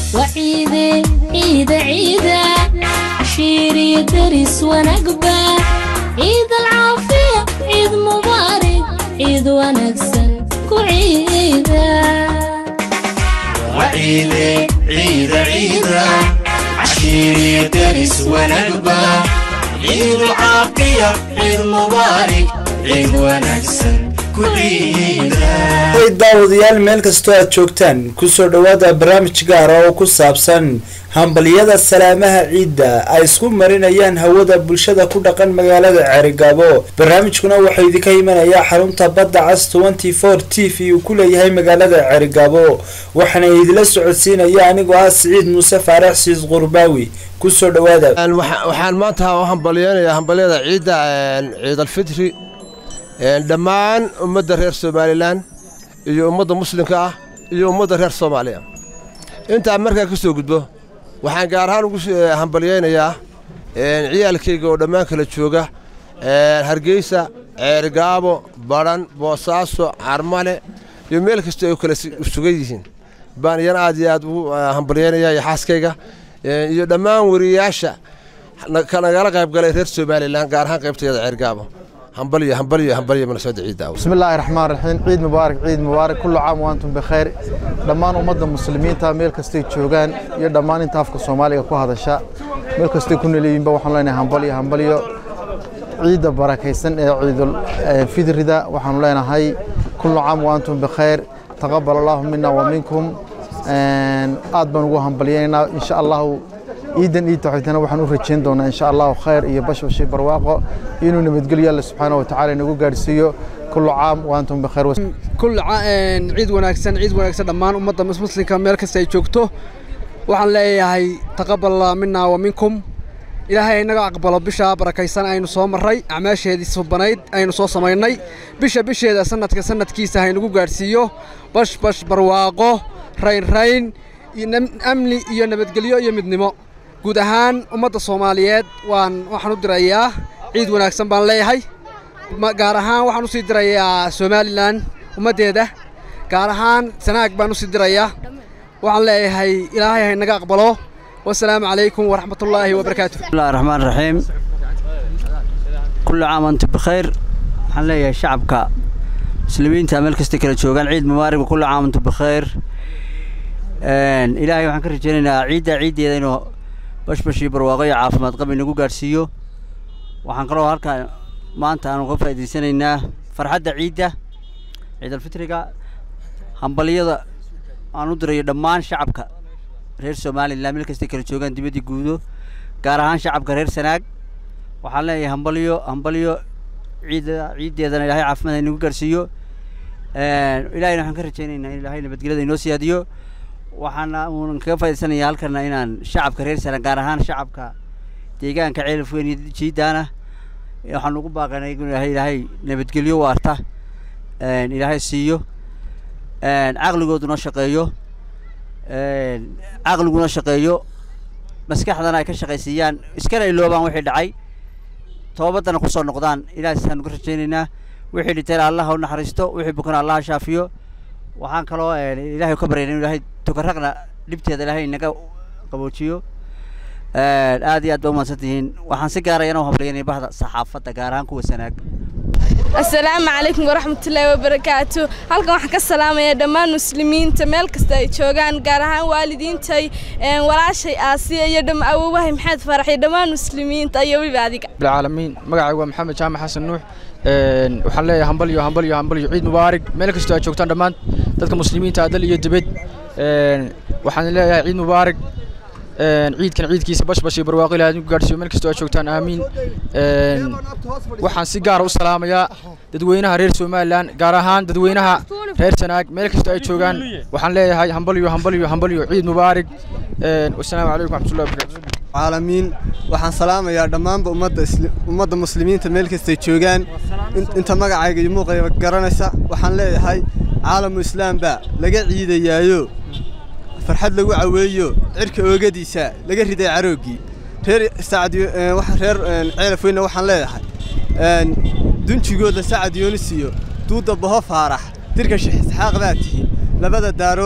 وعيدة عيدة عيدة عشيري درس ونقبة عيد العافية عيد مبارك عيد ونكسن كعيدة وعيدة عيدة عيدة عشيري درس ونقبة عيد العافية عيد مبارك عيد ونكسن daawadayaal meel kastoo aad joogtaan kusoo dhawaada barnaamij gaar ah oo ku saabsan hambaliyada salaamaha ciidda ay isku marinayaan hawada bulshada ku dhaqan magaalada Cerigabo. barnaamijkuna waxa idinka imanaya xarunta badda cas 24 TV uu ku leeyahay magaalada Cerigabo waxaana idila socodsiinaya anigoo ah Saciid Muuse Faarax Siis Qurbaawi. kusoo dhawaada waxaan maanta hambaliyada ciidda ciid al-fitri dhammaan ummadda reer Soomaaliland iyo ummadda muslimka ah iyo ummadda reer Soomaaliya inta markaa ka soo gudbo waxaan gaar ahaan ugu hambaliyaynayaa ciyaalkayga oo dhammaan kala jooga Hargeysa, Cerigabo, Baran, Boosaaso, Carmale iyo meel kasta oo kala sugan yihiin baan yar aad iyo aad u hambaliyaynayaa iyo xaaskayga iyo dhammaan wariyaasha nagala qayb galay reer Soomaaliland gaar ahaan qaybteeda Cerigabo. همبلية من سعد عيد. بسم الله الرحمن الرحيم. عيد مبارك عيد مبارك كل عام وأنتم بخير. دمان أمد المسلمين تاميل كستي تشوغان يدمان انتاف كصوماليا كو هذا الشيء ميل كستي كن اللي ينبوا لنا همبلية عيد بركة سن عيد الفطر ذا وحنا لنا هاي كل عام وأنتم بخير تقبل الله منا ومنكم أدبن وهمبلينا إن شاء الله إيدن تحتنا وحنو رجين دونا إن شاء الله خير يبشر شيء برواقه إنه نبتقول يلا سبحانه وتعالى نقول قارسيو كل عام وأنتم بخير كل عام عيد ونكسن دمان أمة مسلم كامل كسيجوكتو وحن لا هي تقبل الله منا ومنكم إلى هاي نقع قبل بشا بركيسان أي نصوم الري عماش هذه الصبنايد أي نصوص مايناي بشا هذا سنة كيسة هاي نقول قارسيو بش برواقه رين أملي ينبتقوليو يمدنمو guud ahaan ummadda Soomaaliyeed waxaan u dirayaa ciid wanaagsan baan leeyahay gaar ahaan waxaan u sii dirayaa Somaliland ummadeeda gaar ahaan sanaag baan u sii dirayaa waxaan leeyahay Ilaahay ha naga aqbalo wassalaamu calaykum waraxmatullaahi wabarakaatuh. bismillahir rahmaanir rahiim kullu caam antum bikhair waxaan leeyahay shacabka muslimiinta meel kasta kala joogan ciid mubaarak kullu caam antum bikhair Ilaahay waxaan ka rajaynaynaa ciideeda inuu bashbashi barwaaqo caafimaad qab inagu gaarsiiyo waxaan kaloo halka maanta aan uga faa'iideysanaynaa farxadda ciid al-fitriga hambaliyada aan u dirayo dhammaan shacabka reer Soomaaliland meel kasta kala joogan dibadda guudo gaar ahaan shacabka reer Sanaag waxaan leeyahay hambaliyo ciideedana Ilaahay caafimaad inagu gaarsiiyo Ilaahayna waxaan ka rajaynaynaa in Ilaahay nabadgelyada inoo siyaadiyo waxaana uun ka faa'iideysanayaa halkana inaan shacabka reer Sanaag gaar ahaan shacabka deegaanka Ceelaf Weyn jiidana waxaan ugu baaqaynaa in Ilaahay nabadgelyo waarta Ilaahay siiyo aqligooduna shaqeeyo maskaxdana ay ka shaqeysiyaan iskana iloobaan wixii dhacay toobadana ku soo noqdaan Ilaahay saan uga rajaynaynaa wixii dhintay Allah u naxariisto wixii bukana Allah shaafiyo waxaan kaloo Ilaahay ka baryaynaa in Ilaahay tukaraqna dibteeda Ilaahay naga qaboojiyo aad iyo aad baa umahadsantihiin waxaan si gaar ah inaan hambalyeynay bahda saxaafadda gaar ahaan kuwa Sanaag. السلام عليكم ورحمة الله وبركاته. halkan waxaan ka salaamayaa dhammaan muslimiinta meel kasta ay joogaan gaar ahaan waalidiintay walaashay Aasiya iyo awoowahay Maxamed Farax iyo dhammaan muslimiinta iyo waliba adiga. العالمين magacaygu waa Maxamed Jaamac Xasan Nuux waxaan leeyahay hambalyo ciid mubaarak meel kasta ay joogtaan dhammaan dadka muslimiinta dal iyo dibad waxaan leeyahay ciid mubaarak ciidkan ciidkiisa bashbashi barwaaqo Ilaahay ku gaarsiiyo meel kasta ay joogtaan aamiin waxaan si gaar ah u salaamayaa dadweynaha reer Soomaaliland gaar ahaan dadweynaha reer Sanaag meel kasta ay joogaan waxaan leeyahay hambalyo ciid mubaarak wassalaamu calaykum waraxmatullaahi wabarakaatuh. عالمين waxaan salaamayaa dhammaan ummadda muslimiinta meel kasta ay joogaan inta magacayga iyo muuqayga garanaysa waxaan leeyahay caalamul islaam ba laga ciidayaayo farxad lagu caweeyo cirka oogadiisa laga riday caroogi reer Saacad waxa reer Ceelaf Weyn waxaan leeyahay dunjigooda Saacad Yoonisiyo duuda baho faarax dirka Sheekh Isxaaq baatihi labada daaroode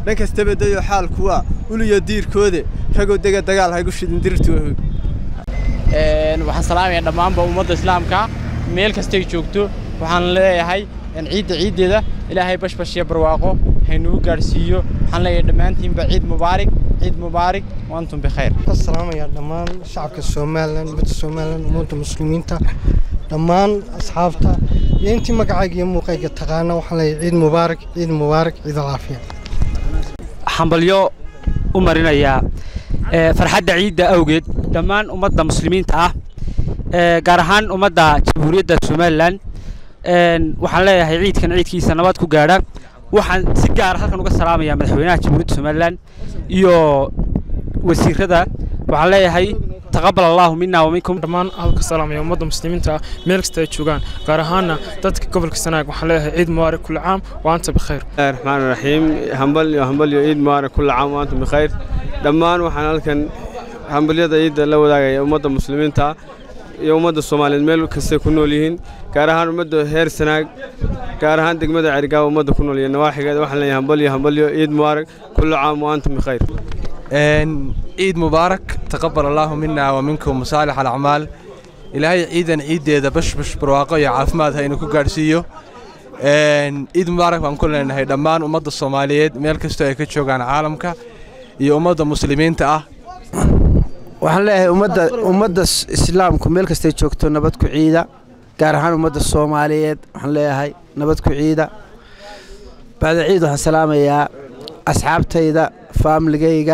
dhan kastaba dayo xaalku waa uliyo diirkooda ragoo dega dagaal haygu shidin dirtooda waxaan salaamayaa dhammaanba ummadda islaamka meel kastay joogto waxaan leeyahay ciideeda ilaahay bashbash iyo barwaaqo haynugu gaarsiiyo waxaan leeyahay dhammaantiinba ciid mubaarak waantum bikhayr salaamayaa dhammaan shacabka Soomaaliland ummadda Soomaaliland ummadda muslimiinta dhammaan asxaabta iyo intii magacayga iyo muuqayga taqaana waxaan leeyahay ciid mubaarak ciid alaafiya hambalyo u marinayaa farxadda ciidda awgeed dhammaan ummadda muslimiinta ah gaar ahaan ummadda jamhuuriyadda Soomaaliland waxaan leeyahay ciidkan ciidkiisa nabad ku gaadha waxaan si gaar ah halkan uga salaamayaa madaxweynaha jamhuuriyadda Soomaaliland iyo wasiirada waxaan leeyahay taqabbal Allahu minna wa minkum dhammaan halka salaamaya ummadda muslimiinta meel kasta ay joogaan gaar ahaan dadka gobolka Sanaag waxaan leeyahay ciid mubaarak kullu caam wa anta bikhayr Rahmaan Rahiim hambalyo ciid mubaarak kullu caam wa anta bikhayr dhammaan waxaan halkan hambalyada ciidda la wadaagaya ummadda muslimiinta iyo ummadda Soomaaliyeed meel kasta ku nool yihiin gaar ahaan ummadda heer Sanaag gaar ahaan degmada Cergaabo ummadda ku nool yihiin waaxigeeda waxaan leeyahay hambalyo ciid mubaarak kullu caam wa anta bikhayr عيد مبارك تقبل الله منا ومنكم صالح الأعمال إلهي عيدا ذا بش برواقة يا عافمات هاي نكو قارسيو عيد مبارك بنقول إن هاي دمان ومضى الصوماليين ملكستو يكتشوا عن عالمك يا ومضى مسلمين تأه waxaan leeyahay ummadda islaamku meel kasta ay joogto nabad ku ciida gaar ahaan ummadda Soomaaliyeed waxaan leeyahay nabad ku ciida baada ciid waxaan salaamayaa asxaabtayda familygayga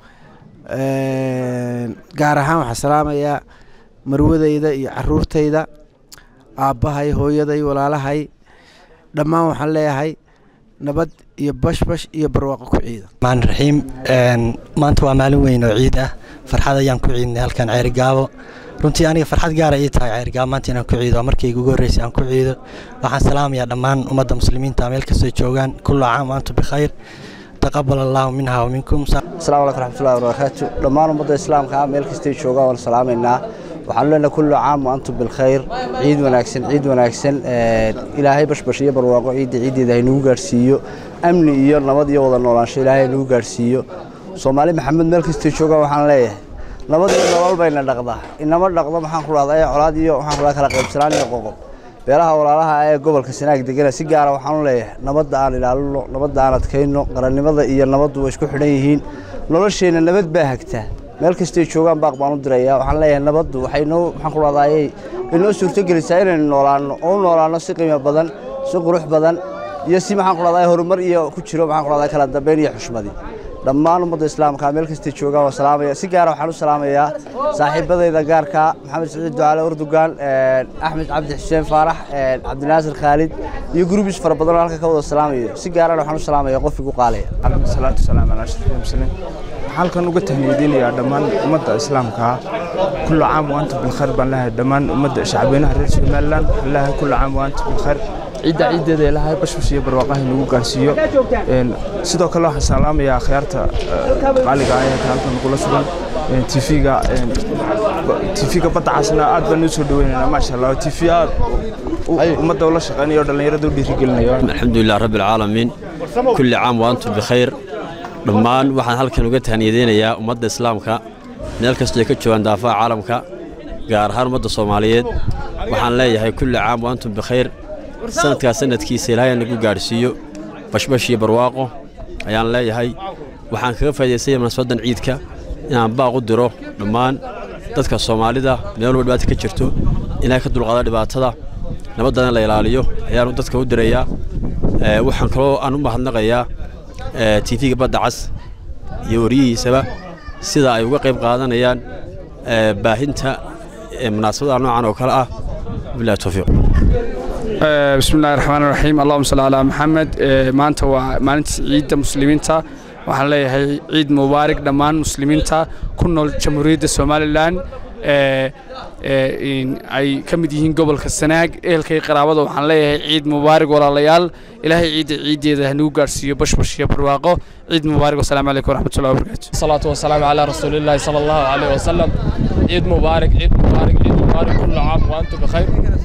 gaar ahaan waxaan salaamayaa marwadayda iyo caruurtayda aabbahay hooyaday walaalahay dhammaan waxaan leeyahay nabad iyo bashbash iyo barwaaqo ku ciida maan raxiim maanta waa maalin weyn oo ciid ah farxad ayaan ku ciidnay halkan Cergaabo runtii aniga farxad gaar ah ay tahay Cergaabo maanta inaan ku ciido markii ugu horeysay aan ku ciido waxaan salaamayaa dhammaan ummadda muslimiinta meel kasta joogaan kullu caam wa antum bikhayr تقبل الله منها ومنكم السلام عليكم ورحمة الله وبركاته دمان ummadda islaamka meel kasta joogaan wal salaameena waxaan leenahay kullu caam wa antum bil khayr ciid wanaagsan ilaahay bashbash iyo barwaaqo ciideeda ay nagu gaarsiiyo amni iyo nabad iyo wada noolaansho ilaahay nagu gaarsiiyo Soomaali maxamed meel kasta jooga waxaan leeyahay nabad iyo nolol bayna dhaqdaa inama dhaqdo maxaan ku raadaya colaad iyo waxaan kala qaybsanaan iyo qoqob beelaha walaalaha ee gobolka Sanaag degan si gaar ah waxaan leeyahay nabadda aan ilaalino nabadda aan adkayno qarannimada iyo nabaddu way isku xidhan yihiin nolosheena nabad baa hagta meel kasta ay joogaan baaq baan u dirayaa waxaan leeyahay nabaddu waxaynu waxaan ku raadayay inoo suurto gelisaa inaan noolaano si qiimo badan si qurux badan iyo si maxaan ku raadayay horumar iyo ku jiro maxaan ku raadayay kala dambeyn iyo xushmad dhammaan ummadda islaamka meel kasta joogaan waa salaamaya si gaar ah waxaan u salaamayaa saaxiibadayda gaarka Maxamed Saciid Ducaale Urdugan Axmed Cabdi Xuseen Faarax Cabdinaasir Khalid iyo groups fara badan halka ka wada salaamayo si gaar ah waxaan u salaamayaa qofkii ku qaalaya salaatu salaam ala ashrafil muslimiin halkan uga tahniidinayaa dhammaan ummadda islaamka kullu caam wa antum bil khayr baan lahayd dhammaan ummadda shacabweynaha reer Soomaaliland ilaahay kullu caam wa antum bil khayr ciideeda ilaahay bashbash iyo barwaaqo nagu gaarsiiyo sidoo kale waxaan salaamayaa khiyaarta qaaliga ah ee halkan kula sugan TV-ga badda casna aad baan u soo dhaweynaynaa ma sha Allah TV aad ummadda la shaqeeyo dhalinyarada u dhiirigelinayo alxamdulillaah rabbil caalamiin kulli caam wa antum bikhayr dhammaan waxaan halkan uga tahniyadeynayaa ummadda islaamka meel kasta ay ka joogaan daafaha caalamka gaar ahaan ummadda Soomaaliyeed waxaan leeyahay kulli caam wa antum bikhayr sanadkiisa ilaahay nagu gaarsiiyo bashbash iyo barwaaqo ayaan leeyahay waxaan kaga faa'iideystay munaasabadan ciidka inaan baaq u diro dhammaan dadka Soomaalida meel walba dhibaato ka jirto inay ka dulqaado dhibaatada nabadana la ilaaliyo ayaan dadka u dirayaa waxaan kaloo aan u mahadnaqayaa TV-ga badda cas iyo wariyihiisaba sida ay uga qayb qaadanayaan baahinta munaasabadaha noocan oo kale ah billahi tawfiiq بسم الله الرحمن الرحيم اللهم صل على محمد maanta waa maalinta ciidda muslimiinta waxaan leeyahay ciid mubaarak dhammaan muslimiinta ku nool jamhuuriyadda Soomaaliland ay ka mid yihiin gobolka Sanaag eelkay qaraabada waxaan leeyahay ciid mubaarak walaalayaal ilaahay ciideeda nagu gaarsiiyo bashbash iyo barwaaqo ciid mubaarak wassalaamu calaykum waraxmatullahi wabarakaatuh salaatu wasalaamu ala rasuulillahi sallallahu alayhi wasallam ciid mubaarak kullu caam wa antum bikhayr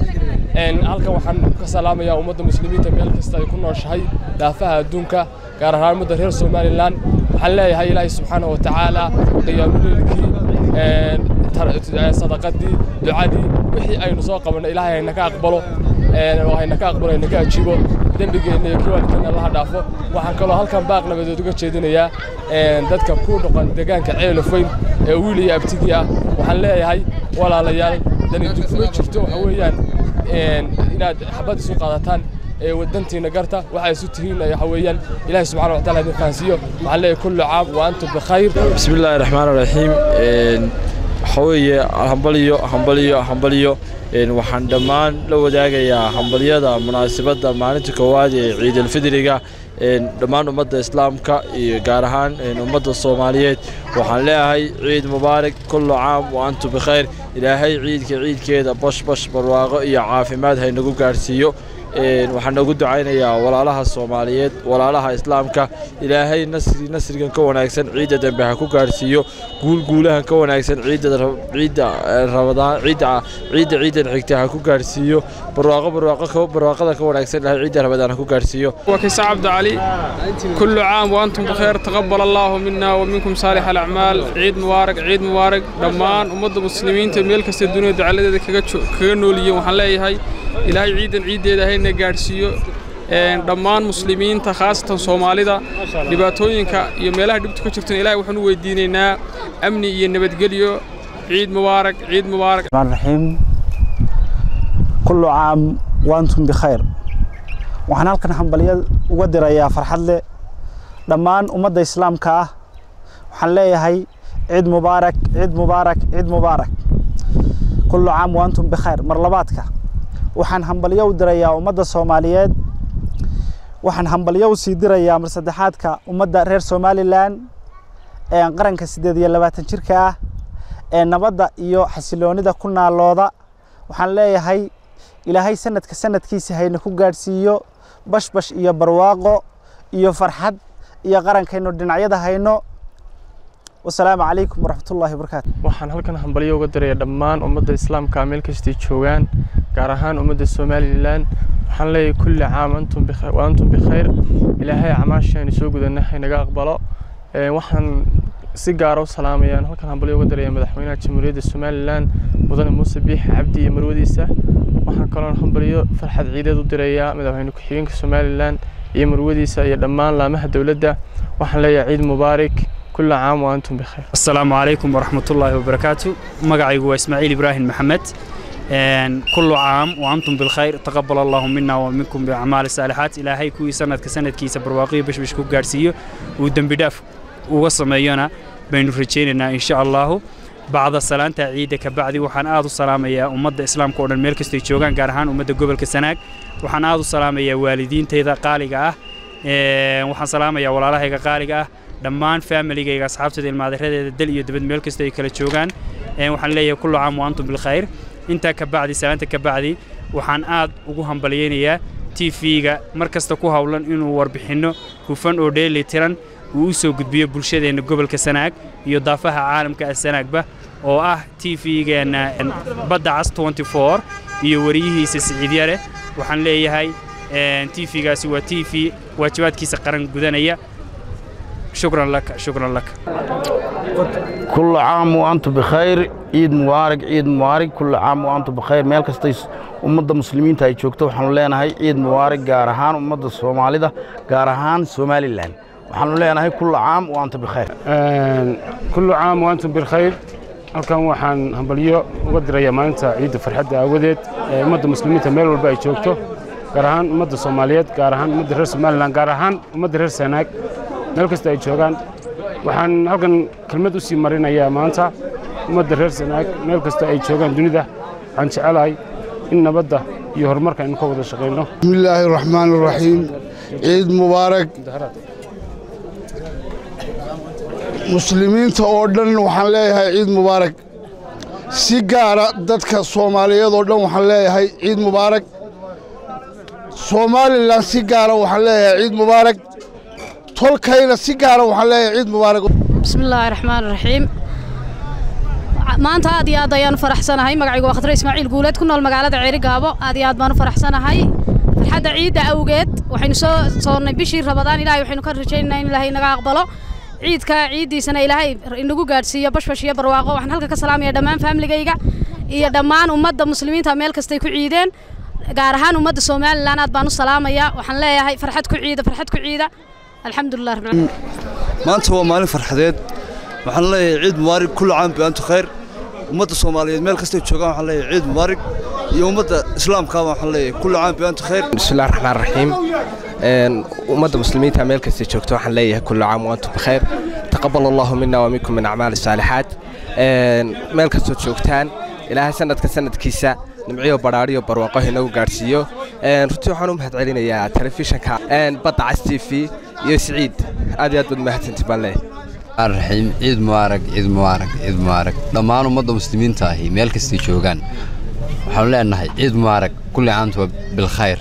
halkan waxaan ka salaamayaa ummadda muslimiinta meel kasta ay ku nooshahay daafaha adduunka gaar ahaan ummadda reer Somaliland waxaan leeyahay Ilaahay subxaanahu wa ta'aala qiyaamulilkii sadaqadii ducadii wixii aynu soo qabanay Ilaahay hayna ka aqbalo waxayna ka aqbalo inna ka ajiibo dambigeena iyo kuwaalkana Allah dhaafo waxaan kaloo halkan baaq nabadeed uga jeedinayaa dadka ku dhaqan deegaanka Ceelafweyn ee wiil iyo abtigii ah waxaan leeyahay walaalayaal dani kuma jirto waxa weeyaan inaad xabad isu qaadataan ودنتينا قرطة وحي ستهين حويا إلهي سبحانه وتعالى هذه الفانسية وعليه كل عام وأنتم بخير. بسم الله الرحمن الرحيم. حوية همبليو waxaan dhammaan la wadaagayaa hambaliyada munaasabada maalinta koowaad ee Ciid al-Fidriga dhammaan ummadda islaamka iyo gaar ahaan ummadda Soomaaliyeed waxaan leeyahay Ciid Mubaarak kullu caam wa antum bikhair ilaahay ciidkeeda bash barwaaqo iyo caafimaad hay nagu gaarsiiyo waxaan ugu ducaynayaa walaalaha Soomaaliyeed walaalaha islaamka ilaahay nasrigan ka wanaagsan ciidda dambe ha ku gaarsiiyo guulahan ka wanaagsan ciidda Ramadaan ciidda xigta ha ku gaarsiiyo barwaaqada ka wanaagsan ilaahay ciidda Ramadaan ha ku gaarsiiyo وكيس عبد علي كل عام وأنتم بخير تقبل الله منا ومنكم صالح الأعمال عيد مبارك دمان أمد المسلمين تميل كست الدنيا دعالة ذيك كجنولية وحلاي هاي إلهي عيد ده هاي نجارسيو دمان مسلمين تخاصة صومالي ده لباتوين كيوميله دبت كشفتن إلهي وحنو وديننا أمني ينبت قليو عيد مبارك الرحمن الرحيم كل عام وأنتم بخير waxaan halkan hambaliyad uga dirayaa farxad leh dhammaan ummadda islaamka ah waxaan leeyahay ciid mubaarak kullu caam wa antum bikhair mar labaadka waxaan hambaliyo u dirayaa ummadda Soomaaliyeed waxaan hambaliyo u sii dirayaa mar saddexaadka ummadda reer Somaliland ee qaranka 28 jirka ah ee nabadda iyo xasiloonida ku naalooda waxaan leeyahay ilaahay sanadkiisa hayna ku gaarsiiyo bash iyo barwaaqo iyo farxad iyo qarankeenu dhinacyada hayno wassalaamu calaykum waraxmatullaahi wabarakaatu waxaan halkan hambaliyo uga dirayaa dhammaan ummadda islaamka meel kasta joogaan gaar ahaan ummadda Somaliland waxaan leeyahay kulli caam antum bikhair ilaahay camaasheena soo gudanahay naga aqbalo waxaan si gaar ah u salaamayaan halkan hambaliyo uga dirayaa madaxweynaha jamhuuriyadda Somaliland mudane Muuse Biixi Cabdi iyo marwadiisa waxaan kaloo hambaliyo farxad ciideed u dirayaa madaxweyne ku-xigeenka Somaliland iyo marwadiisa iyo dhammaan laamaha dawladda waxaan leeyahay ciid mubaarak كل عام وأنتم بخير. السلام عليكم ورحمة الله وبركاته. مقعي هو إسماعيل إبراهيم محمد. كل عام وأنتم بالخير تقبل الله منا ومنكم بأعمال الصالحات إلهي كوي سنة كسنة كيس برواقي بش كو جارسيو ودم بداف ووصل ميانا بين فريتشيننا إن شاء الله بعد السلام تعيدك بعدي وحن آذو السلام يا أمد إسلام كون المركز تيجوجان قارهان أمد قبل كسناك وحن آذو السلام يا والدين تيذا قالقة وحن سلام يا ولا الله قالقة دمان فاميليga asxaabtada ilmaadareeda dal iyo dibad meel kasta ay kala joogan waxaan leeyahay kullu caam wa antum bil khayr inta ka bacdi salaanta ka bacdi waxaan aad ugu hambalyeeynaya TV-ga markasta ku hawlan inuu warbixino hufan oo dheeli tiran uu soo gudbiyo bulshadeena gobolka Sanaag iyo daafaha caalamka Sanaagba oo ah TV-geena Badda Cas 24 iyo wariyihiisa Siciid Yare waxaan leeyahay TV-gaasi waa TV waajibaadkiisa qaran gudanaya شكرا لك كل عام وأنتم بخير عيد مبارك كل عام وأنتم بخير مالك استيس ummadda muslimiinta ay joogto waxaan leenahay ciid mubaarak gaar ahaan ummadda Soomaalida gaar ahaan Somaliland waxaan leenahay kullu caam wa antum bikhair kullu caam wa antum bikhair halkan waxaan hambaliyo uga dirayaa maalinta ciidda farxadda aawadeed ummadda muslimiinta meel walba ay joogto gaar ahaan ummadda Soomaaliyeed gaar ahaan ummadda reer Somaliland gaar ahaan ummadda reer Sanaag meel kasta ay joogaan waxaan halkan kelmad u sii marinayaa maanta ummadda reer Sanaag meel kasta ay joogaan dunida waxaan jecelahay in nabadda iyo horumarka aynu ka wada shaqeyno bismillaahi raxmaani raxiim ciid mubaarak muslimiinta oo dhan waxaan leeyahay ciid mubaarak si gaara dadka Soomaaliyeed oo dhan waxaan leeyahay ciid mubaarak Somaliland si gaara waxaan leeyahay ciid mubaarak tolkayna si gaara waxaan leeyahay ciid mubaarak bismillaahi raxmaani raxiim maanta aad iyo aad ayaan faraxsanahay magacaygu waa Khadra Ismaaciil Guuleed ku nool magaalada Ceerigaabo aad iyo aad baan faraxsanahay farxadda ciida awgeed waxaynu soo soonnay bishii Ramadaan Ilaahay waxaynu ka rajaynaynaa in Ilaahay naga aqbalo ciiddiisana Ilaahay inagu gaarsiiyo bashbash iyo barwaaqo waxaan halka ka salaamayaa dhammaan familygayga iyo dhammaan ummadda muslimiinta meel kasta ay ku ciideen gaar ahaan ummadda Soomaaliland aad baan u salaamayaa waxaan leeyahay farxad ku ciida alxamdulillah rabbil aalamiin maanta waa maalin farxadeed waxaan leeyahay ciid mubaarak kullu caam bi antum khayr ummadda Soomaaliyeed meel kasta ay joogaan waxaan leeyahay ciid mubaarak iyo ummadda islaamka waxaan leeyahay kullu caam bi antum khayr bismillaahir rahmaanir rahiim ummadda muslimiinta meel kasta joogto waxaan leeyahay kullu caam wa antum bikhair taqabbalallahu minna wa minkum min a'maali saalihaat meel kasta joogtaan ilaahay sanadkiisa nimciyo baraariyo barwaaqo inagu gaarsiiyo runtii waxaan u mahadcelinayaa telefishanka badda cas TV iyo Saciid aad iyo aad baad mahadsantihiin baan leeyahay الرحيم عيد مبارك عيد مبارك عيد مبارك دمان ummadda muslimiinta ah meel kasta joogan waxaan leenahay ciid mubaarak kulli caam bilkhayr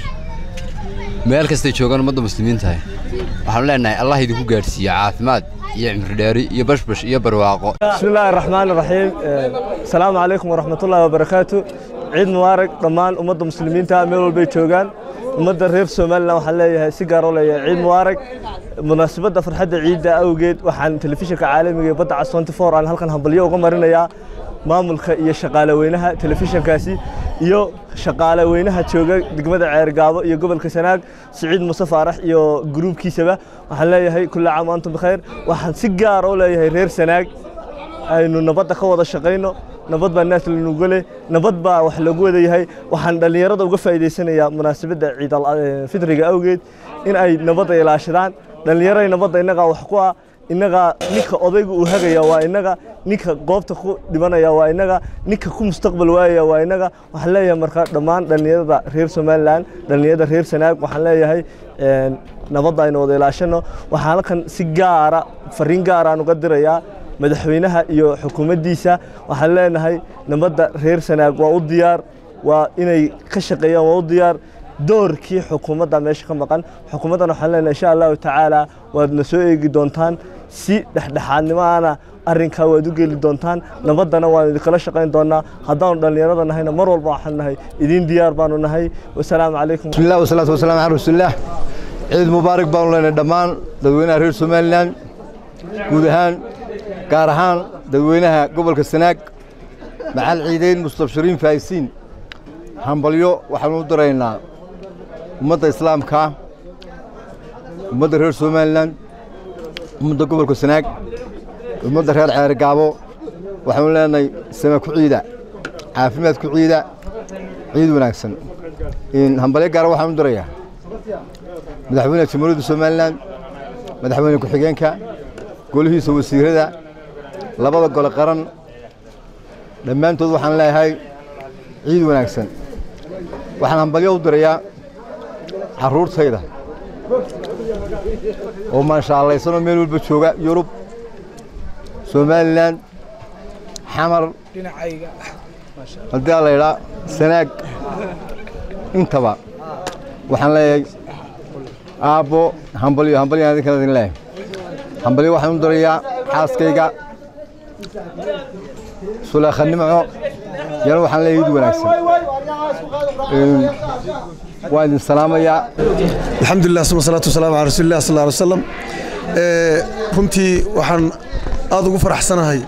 meel kasta joogan ummadda muslimiinta ah waxaan leenahay Allah idinku gaarsiiyo caafimaad iyo cimri dheeri iyo bashbash iyo barwaaqo bismillaahir rahmaanir rahiim assalaamu alaykum wa rahmatullaahi wa barakaatu ciid mubaarak dhammaan ummadda muslimiinta meel walba joogan ummadda reer Soomaaliland waxaan leeyahay si gaar ah leeyahay ciid mubaarak munaasabada farxadda ciida awgeed waxaan telefishinka caalamiga badda cas 24 aan halkan hambalyo uga marinayaa maamulka iyo shaqaale weynaha telefishinkaasi iyo shaqaale weynaha jooga degmada Ceerigaabo iyo gobolka Sanaag Saciid Muuse Faarax iyo groupkiisaba waxaan leeyahay kullu caam wa antum bikhair waxaan si gaar ah leeyahay reer Sanaag aynu nabadda ka wada shaqeyno nabad baa naas lagu galay nabad baa wax lagu wadayahay waxaan dhalinyarada uga faa'iideysanayaa munaasabada ciid al-fitriga awgeed in ay nabadda ilaashadaan dhalinyarada nabadda inaga wax ku ah inaga ninka odaygu uu hagaya waa inaga ninka goobta ku dhimanaya waa inaga ninka ku mustaqbal waaya waa inaga waxaan leeyahay marka dhammaan dhalinyarada reer Soomaaliland dhalinyarada reer Sanaag waxaan leeyahay nabadda aynu wada ilaashano waxaan halkan si gaar ah fariin gaar ah uga dirayaa madaxweynaha iyo xukuumaddiisa waxaan leenahay nabadda reer Sanaag waa u diyaar waa inay ka shaqeeyaan waa u diyaar doorkii xukuumadda meesha ka maqan xukuumaddan waxaan leenahay insha Allah tacaala waadna soo eegi doontaan si dhexdhexaadnimaana arrinka waad u geli doontaan nabaddana waan idinkala shaqeyn doonaa haddaan dhalinyarada nahayna mar walba waxaan nahay idin diyaar baanu nahay wassalaamu calaykum bismillaah wasalaatu wasalaamu calaa rasuulillaah ciid mubaarak baanu leenahay dhammaan dadweynaha reer Soomaaliland guud ahaan gaar ahaan dadweynaha gobolka Sanaag macal ciideyn mustabshiriin faayisiin hambalyo waxaan u diraynaa ummadda islaamka ummadda reer Soomaaliland ummadda gobolka Sanaag ummadda reer Ceerigaabo waxaan leenahay sama ku ciida caafimaad ku ciida ciid wanaagsan in hambalyo gaar waxaan u dirayaa madaxweynaha jamhuuriyadda Soomaaliland madaxweyne ku xigeenka golihiisa wasiirada labada gole qaran dhammaantood waxaan leeyahay ciid wanaagsan waxaan hambalyo u dirayaa carruurtayda oo maasha Allah isna meel walba jooga Yurub Soomaaliland xamar dhinacayga hadii la yiraahdo Sanaag intaba waxaan leeyahay aabo hambalyo aan kala idin leeyahay hambalyo waxaan u dirayaa xaaskayga Sulaakha Nimco yana waxaan leeyahay ciid wanaagsan وعلى السلام يا الحمد لله والصلاة والسلام على رسول الله صلى الله عليه وسلم runtii waxaan aad ugu faraxsanahay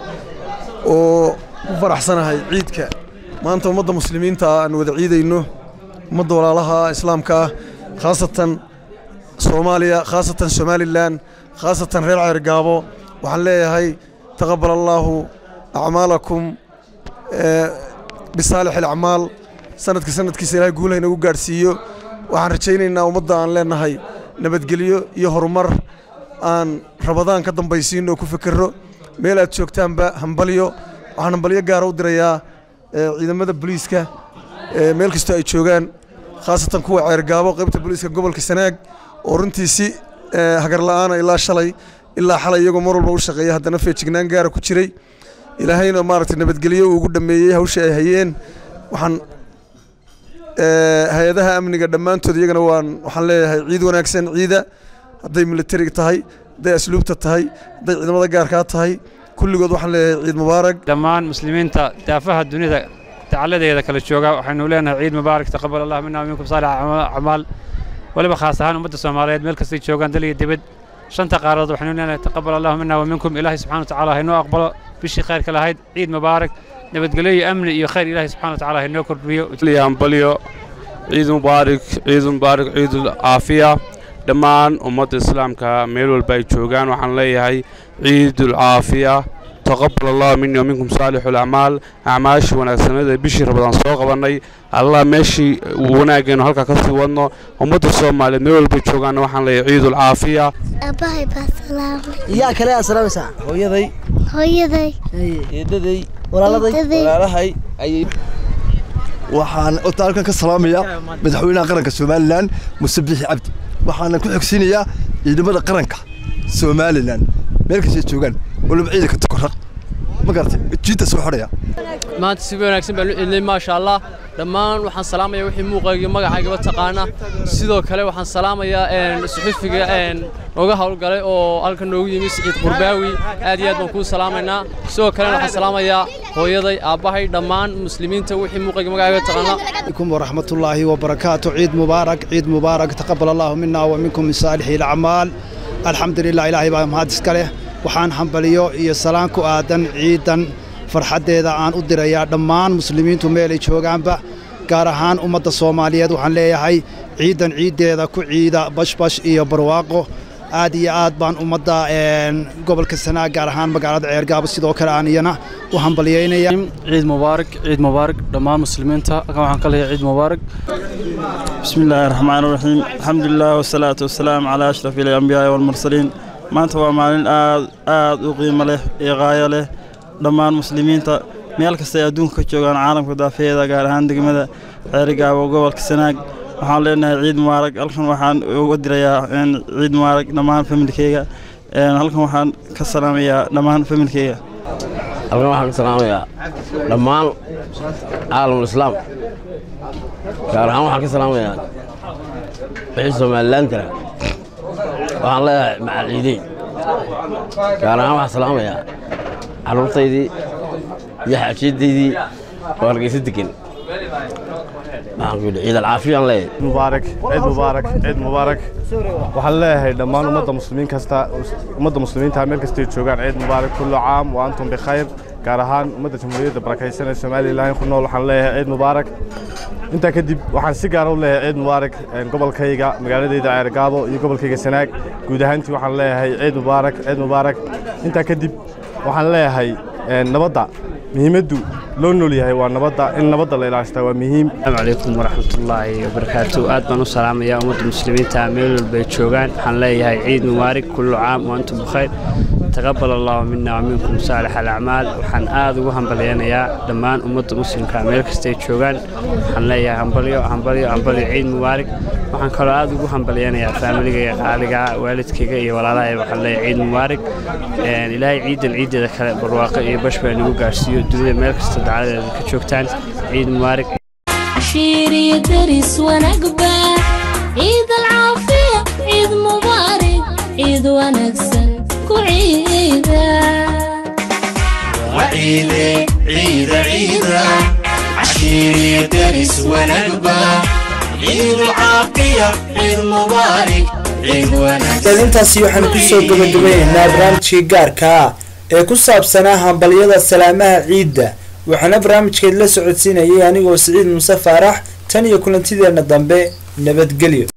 ciidka maanta ummadda muslimiinta aan wada ciidayno ummadda walaalaha islaamka khaasatan Soomaaliya khaasatan Somaliland khaasatan reer Ceerigaabo waxaan leeyahay taqabbalallahu a'maalakum bisalih al-a'mal sanadkiisa Ilaahay guulaha inagu gaarsiiyo waxaan rajaynaynaa ummadda aan leenahay nabadgelyo iyo horumar aan Ramadaan ka dambaysiino ku fikirro meel aad joogtaanba hambalyo waxaan hambalyo gaar u dirayaa ciidamada booliiska meel kasta ay joogaan khaasatan kuwa Ceerigaabo qaybta booliiska gobolka Sanaag oo runtii si hagar la'aan ilaa shalay ilaa xalay iyagoo mar walba u shaqeeya haddana feejignaan gaar ku jiray ilaahayna maaragtay nabadgelyo ugu dhameeyay hawsha ay hayeen waxaan hay'adaha amniga dhammaantood iyagana waxaan leeyahay ciid wanaagsan ciida hadday military tahay hadday asluubta tahay hadday ciidamada gaarka tahay kulligood waxaan leeyahay ciid mubaarak dhammaan muslimiinta daafaha dunida tacaladeeda kala jooga waxaanu leenahay ciid mubaarak taqabbal allah minna wa minkum saalih a'maal waliba khaas ahaan ummadda Soomaaliyeed meel kasta ay joogaan dal iyo dibad shanta qaaradood waxaanu leenahay taqabbal allah minna wa minkum ilaahay subhanahu wa ta'ala inoo aqbalo bishii khayrka lahayd ciid mubaarak nabadgelyo amni iyo khayr ilaahay subhanahu wa ta'ala inoo kordhiyo liyaan baliyo ciid mubaarak ciid aafiya dhammaan ummadda islaamka meel walba ay joogaan waxaan leeyahay ciidul aafiya taqabbal allah minna wa minkum saalihul a'maal a'maashii wanaagsanada bishii Ramadaan soo qabanay allah meeshii wanaaggeena halka ka sii wadno ummadda Soomaaliyeed meel walba joogaan waxaan leeyahay ciidul aafiya abahay basalaam yaa kale asalaamisa hooyaday eedaday walaalahay ayay waxaan halkan ka salaamayaa madaxweynaha qaranka Soomaaliland Muuse Biixi Cabdi waxaan ku xigsiinayaa ciidamada qaranka Soomaaliland meel kasta joogaan waliba ciidanka tukaraq ma garatay jiinta soo xoraya maanta si wanaagsan baan u ilay ma sha Allah dhammaan waxaan salaamayaa wixii muuqayga magacayga taqaana sidoo kale waxaan salaamayaa suxufiga nooga hawlgalay oo halkan noogu yimi Saciid Qurbaawi aad iyo aad baan ku salaamaynaa sidoo kale waxaan salaamayaa hooyaday aabahay dhammaan muslimiinta wixii muuqayga magacayga taqaana alaykum wa rahmatullahi wa barakaatuh ciid mubaarak taqabbal Allah minna wa minkum salihil a'maal alxamdulillah ilaahay baa mahad iska leh waxaan hambaliyo iyo salaan ku aadan ciidan farxadeeda aan u dirayaa dhammaan muslimiintu meel ay joogaanba gaar ahaan ummadda Soomaaliyeed waxaan leeyahay ciidan ciideeda ku ciida bashbash iyo barwaaqo aad iyo aad baan ummadda gobolka Sanaag gaar ahaan magaalada Ceergaabo sidoo kale aan iyana u hambaliyeynayaa ciid mubaarak dhammaan muslimiinta waxaan ka leeyahay ciid mubaarak bismillaahir rahmaanir rahiim alxamdulillah wasalaatu wasalaamu ala ashrafil anbiyaa wal mursaliin maanta waa maalin aad u qiimo leh ee qaayo leh dhammaan muslimiinta meel kasta ay adduunka ka joogaan caalamka daafeeda gaar ahaan degmada Ceergaabo gobolka Sanaag waxaan leenahay ciid mubaarak halkan waxaan ugu dirayaa ciid mubaarak dhammaan familkeyga halkan waxaan ka salaamayaa dhammaan familkeyga halkan waxaan ka salaamayaa dhammaan caalamul islaam gaar ahaan waxaan ka salaamayaa wixii Soomaaliland kale waxaan leeyahay macallidiin gaar ahaan waxaan salaamayaa carruurtaydii iyo xaajidaydii oo Hargeysa degan ciid العافية الله مبارك عيد مبارك waxaan leeyahay dhammaan ummadda muslimiinta meel kasta ay joogaan ciid mubaarak kullu caam wa antum bi khayr gaar ahaan ummadda jamhuuriyadda barakaysan ee Soomaaliland ku nool waxaan leeyahay ciid mubaarak inta kadib waxaan si gaar ah u leeyahay ciid mubaarak gobolkayga magaaladayda Ceergaabo iyo gobolkayga Sanaag guud ahaantii waxaan leeyahay ciid mubaarak inta kadib waxaan leeyahay nabadda muhiimaddu loo nool yahay waa nabadda in nabadda la ilaashado waa muhiim assalaamu calaykum waraxmatullaahi wabarakaatuh aad baan u salaamayaa ummadda muslimiinta meel walba ay joogaan waxaan leeyahay ciid mubaarak kullu caam wa antum bikhayr taqabbal Allah minna wa minkum saalihal a'maal waxaan aad ugu hambaleynayaa dhammaan ummadda muslimka meel kasta ay joogaan waxaan leeyahay hambalyo ciid mubaarak waxaan kaloo aad ugu hambaleynayaa familiga qaaliga waalidkayga iyo walaalahayga waxaan leeyahay ciid mubaarak ilaahay ciideeda kale barwaaqo iyo bashba nagu gaarsiiyo dunida meel kasta dacaladeeda ka joogtaan ciid mubaarak عشيري درس ونقبة عيد العافية عيد مبارك عيد ونكسن كعيدة عيدة عشيري درس ونقبة عيد العافية عيد مبارك عيد ونكسن intaasi waxaan ku soo gabagabaynaynaa barnaamijkii gaarka ah ee ku saabsanaa hambalyada salaamaha ciidda waxaana barnaamijkeed la socodsiinayay anigoo Saciid Muuse Faarax tan iyo kulantideena dambe nabadgelyo